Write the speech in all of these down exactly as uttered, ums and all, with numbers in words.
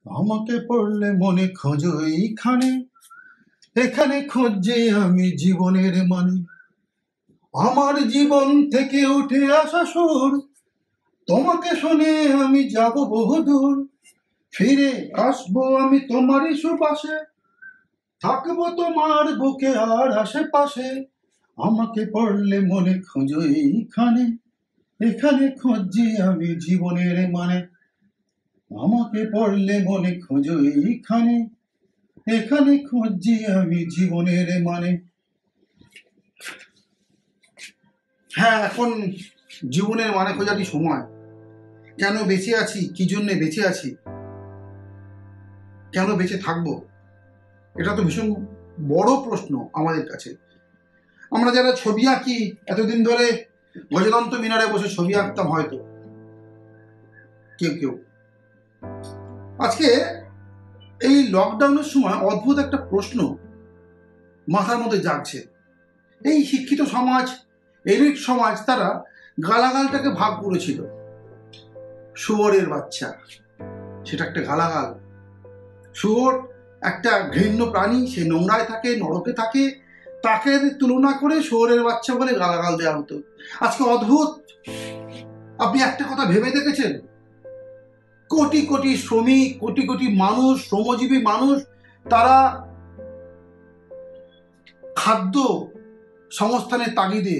আমাকে পড়লে মনে খোঁজো এইখানে, এখানে খুঁজছি আমি জীবনের মানে। আমার জীবন থেকে উঠে আসা সুর, তোমাকে শুনে আমি যাব বহুদূর। ফিরে আসবো আমি তোমারই সুপাশে, থাকবো তোমার বুকে আর আশেপাশে। আমাকে পড়লে মনে খোঁজো এইখানে, এখানে খুঁজছি আমি জীবনের মানে। আমাকে পড়লে মনে খোঁজো এইখানে, এখানে খুঁজছি আমি জীবনের মানে। হ্যাঁ, এখন জীবনের মানে খোঁজারই সময়। কেন বেঁচে আছি, কি জন্যে বেঁচে আছি, কেন বেঁচে থাকবো, এটা তো ভীষণ বড় প্রশ্ন আমাদের কাছে। আমরা যারা ছবি আঁকি, এতদিন ধরে গজদন্ত মিনারে বসে ছবি আঁকতাম হয়তো কেউ কেউ, আজকে এই লকডাউনের সময় অদ্ভুত একটা প্রশ্ন মাথার মধ্যে জাগছে। এই শিক্ষিত সমাজ, এলিট সমাজ, তারা গালাগালটাকে ভাগ করেছিল। শুয়োরের বাচ্চা, সেটা একটা গালাগাল। শুয়োর একটা ঘৃণ্য প্রাণী, সে নোংরায় থাকে, নরকে থাকে, তাকে তুলনা করে শুয়োরের বাচ্চা বলে গালাগাল দেওয়া হতো। আজকে অদ্ভুত, আপনি একটা কথা ভেবে দেখেছেন? কোটি কোটি শ্রমিক, কোটি কোটি মানুষ, শ্রমজীবী মানুষ, তারা খাদ্য সংস্থানের তাগিদে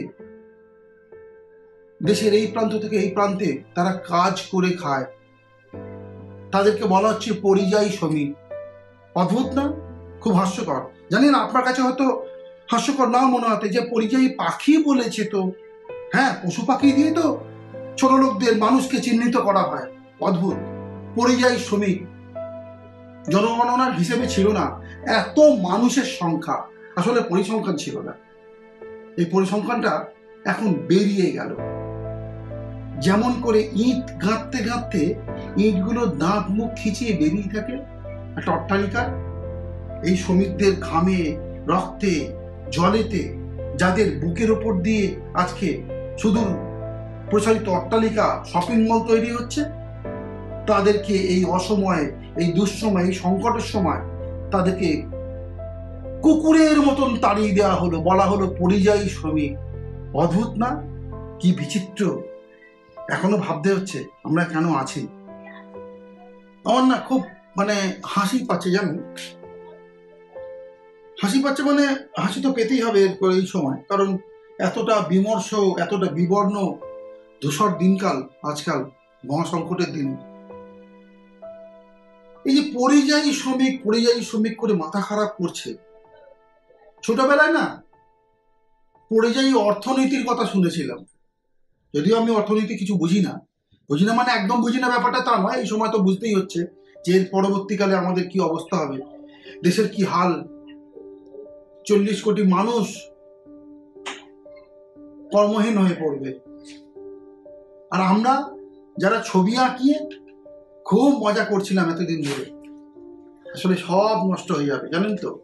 দেশের এই প্রান্ত থেকে এই প্রান্তে তারা কাজ করে খায়। তাদেরকে বলা হচ্ছে পরিযায়ী শ্রমিক। অদ্ভুত না? খুব হাস্যকর। জানেন, আপনার কাছে হয়তো হাস্যকর নাও মনে হতে যে পরিযায়ী পাখি বলেছে তো। হ্যাঁ, পশু পাখি দিয়ে তো ছোট লোকদের, মানুষকে চিহ্নিত করা হয়। অদ্ভুত। পরিযায়ী শ্রমিক জনগণনার হিসেবে ছিল না। এত মানুষের সংখ্যা, আসলে পরিসংখ্যান ছিল না। এই পরিসংখ্যানটা এখন বেরিয়ে গেল। যেমন করে ইট গাঁথতে গাঁথতে ইটগুলো দাঁত মুখ খিচিয়ে বেরিয়ে থাকে একটা অট্টালিকা, এই শ্রমিকদের ঘামে, রক্তে, জলেতে, যাদের বুকের ওপর দিয়ে আজকে সুদূর প্রসারিত অট্টালিকা, শপিং মল তৈরি হচ্ছে, তাদেরকে এই অসময়ে, এই দুঃসময়ে, এই সংকটের সময় তাদেরকে কুকুরের মতন তাড়িয়ে দেওয়া হলো, বলা হলো পরিযায়ী শ্রমিক। অদ্ভুত না? কি বিচিত্র! এখনো ভাবতে হচ্ছে আমরা কেন আছি। আমার না খুব মানে হাসি পাচ্ছে, জানেন, হাসি পাচ্ছে মানে হাসি তো পেতেই হবে এরপর এই সময়, কারণ এতটা বিমর্ষ, এতটা বিবর্ণ ধূসর দিনকাল আজকাল, মহাসংকটের দিনে। এই যে পরিযায়ী শ্রমিক, পরিযায়ী শ্রমিক করে মাথা খারাপ করছে। ছোটবেলায় না পরিযায়ী অর্থনীতির কথা শুনেছিলাম, যদিও আমি অর্থনীতি কিছু বুঝি না। বুঝি না মানে একদম বুঝি না ব্যাপারটা তা নয়, এই সময় তো বুঝতেই হচ্ছে যে এর পরবর্তীকালে আমাদের কি অবস্থা হবে, দেশের কি হাল। চল্লিশ কোটি মানুষ কর্মহীন হয়ে পড়বে, আর আমরা যারা ছবি আঁকিয়ে খুব মজা করছিলাম এতদিন ধরে, আসলে সব নষ্ট হয়ে যাবে, জানেন তো।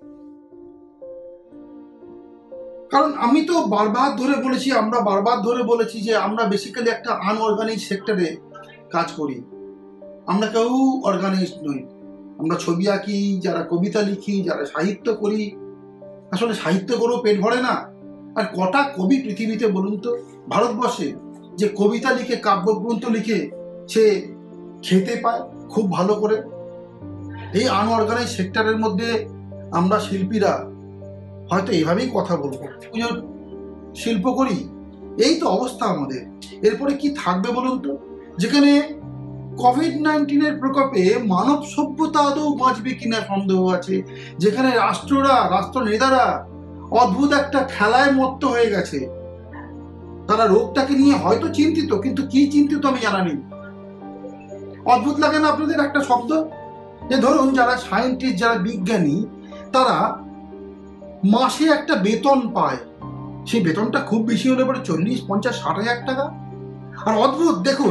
কারণ আমি তো বারবার ধরে বলেছি, আমরা বারবার ধরে বলেছি যে আমরা বেসিক্যালি একটা আনঅর্গানাইজ সেক্টরে কাজ করি। আমরা কেউ অর্গানাইজড নই। আমরা ছবি আঁকি, যারা কবিতা লিখি, যারা সাহিত্য করি, আসলে সাহিত্য করেও পেট ভরে না। আর কটা কবি পৃথিবীতে বলুন তো, ভারতবর্ষে, যে কবিতা লিখে, কাব্যগ্রন্থ লিখে সে খেতে পায় খুব ভালো করে? এই আনঅর্গানাইজ সেক্টরের মধ্যে আমরা শিল্পীরা হয়তো এইভাবেই কথা বলবো, পুজোর শিল্প করি, এই তো অবস্থা আমাদের। এরপরে কি থাকবে বলুন তো? যেখানে কোভিড নাইন্টিনের প্রকোপে মানব সভ্যতা আদৌ বাঁচবে কিনা সন্দেহ আছে, যেখানে রাষ্ট্ররা, রাষ্ট্র নেতারা অদ্ভুত একটা খেলায় মত্ত হয়ে গেছে। তারা রোগটাকে নিয়ে হয়তো চিন্তিত, কিন্তু কি চিন্তিত আমি জানা নেই। অদ্ভুত লাগে না আপনাদের একটা শব্দ? যে ধরুন যারা সায়েন্টিস্ট, যারা বিজ্ঞানী, তারা মাসে একটা বেতন পায়, সেই বেতনটা খুব বেশি হলে পরে চল্লিশ, পঞ্চাশ, ষাট হাজার টাকা। আর অদ্ভুত দেখুন,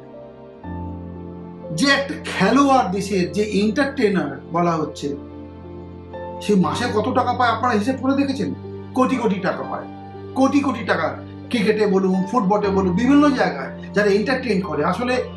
যে একটা খেলোয়াড়, দেশের যে এন্টারটেনার বলা হচ্ছে, সে মাসে কত টাকা পায় আপনারা হিসেব করে দেখেছেন? কোটি কোটি টাকা পায়, কোটি কোটি টাকা। ক্রিকেটে বলুন, ফুটবলে বলুন, বিভিন্ন জায়গায় যারা এন্টারটেইন করে, আসলে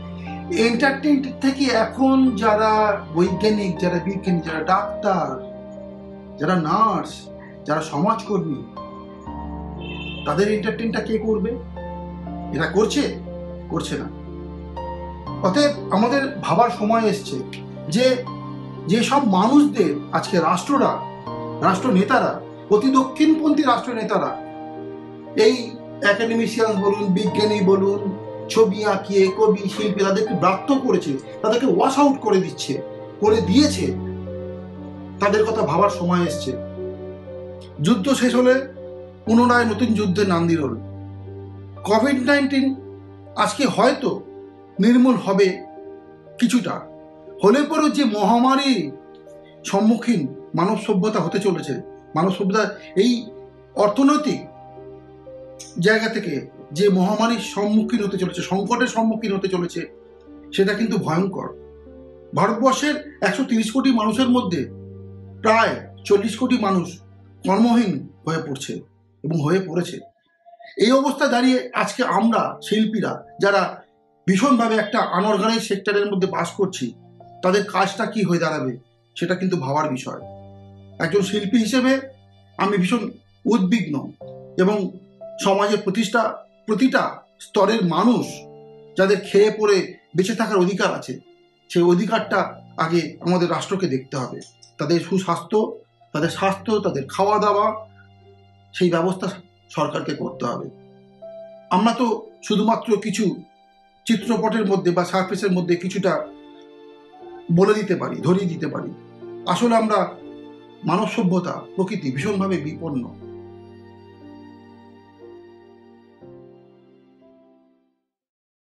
এন্টারটেনমেন্ট থেকে এখন যারা বৈজ্ঞানিক, যারা বিজ্ঞানী, যারা ডাক্তার, যারা নার্স, যারা সমাজকর্মী, তাদের এন্টারটেনটা কে করবে? এরা করছে? করছে না। অতএব আমাদের ভাবার সময় এসছে যে যেসব মানুষদের আজকে রাষ্ট্ররা, রাষ্ট্র নেতারা, অতি দক্ষিণপন্থী রাষ্ট্র নেতারা এই একাডেমিশিয়ান বলুন, বিজ্ঞানী বলুন, ছবি আঁকিয়ে কবি শিল্পী তাদেরকে ব্রাত্য করেছে, তাদেরকে ওয়াশ আউট করে দিচ্ছে, করে দিয়েছে, তাদের কথা ভাবার সময় এসছে। যুদ্ধ শেষ হলে পুনরায় নতুন যুদ্ধের নান্দি রোল। কোভিড নাইন্টিন আজকে হয়তো নির্মূল হবে কিছুটা, হলে পরেও যে মহামারী সম্মুখীন মানব সভ্যতা হতে চলেছে, মানব সভ্যতা এই অর্থনৈতিক জায়গা থেকে যে মহামারীর সম্মুখীন হতে চলেছে, সংকটের সম্মুখীন হতে চলেছে, সেটা কিন্তু ভয়ঙ্কর। ভারতবর্ষের একশো তিরিশ কোটি মানুষের মধ্যে প্রায় চল্লিশ কোটি মানুষ কর্মহীন হয়ে পড়ছে এবং হয়ে পড়েছে। এই অবস্থা দাঁড়িয়ে আজকে আমরা শিল্পীরা যারা ভীষণভাবে একটা আনঅর্গানাইজ সেক্টরের মধ্যে বাস করছি, তাদের কাজটা কি হয়ে দাঁড়াবে সেটা কিন্তু ভাবার বিষয়। একজন শিল্পী হিসেবে আমি ভীষণ উদ্বিগ্ন এবং সমাজের প্রতিষ্ঠা প্রতিটা স্তরের মানুষ যাদের খেয়ে পড়ে বেঁচে থাকার অধিকার আছে, সেই অধিকারটা আগে আমাদের রাষ্ট্রকে দেখতে হবে। তাদের সুস্বাস্থ্য, তাদের স্বাস্থ্য, তাদের খাওয়া দাওয়া, সেই ব্যবস্থা সরকারকে করতে হবে। আমরা তো শুধুমাত্র কিছু চিত্রপটের মধ্যে বা সার্ফেসের মধ্যে কিছুটা বলে দিতে পারি, ধরিয়ে দিতে পারি। আসলে আমরা মানব সভ্যতা, প্রকৃতি ভীষণভাবে বিপন্ন।